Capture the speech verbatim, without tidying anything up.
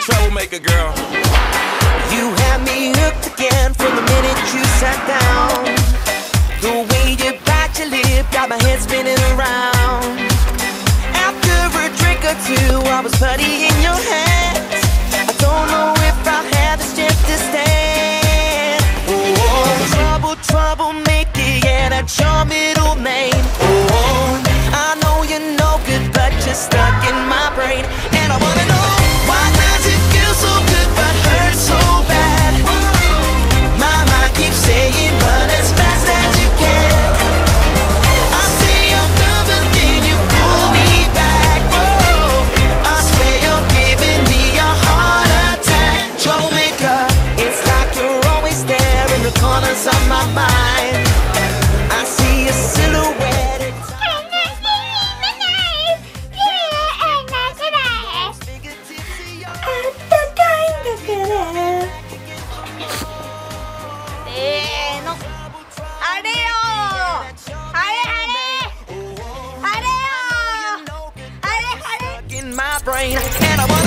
troublemaker, girl. You had me hooked again from the minute you sat down. The way you bite your lip got my head spinning around. After a drink or two, I was putty in your hands. I don't know if I have the strength to stand. Oh, trouble, troublemaker, yeah, that's your middle name. Oh, I know you're no good, but you're stuck in my brain. And I wanna know, why does it feel so good but hurt so bad? My mind keeps saying run as fast as you can. I say I'm done, but then you pull me back. Whoa, I swear you're giving me a heart attack. Troublemaker, it's like you're always there in the corners of my mind. I see a silhouette at times. In my brain, and I wanna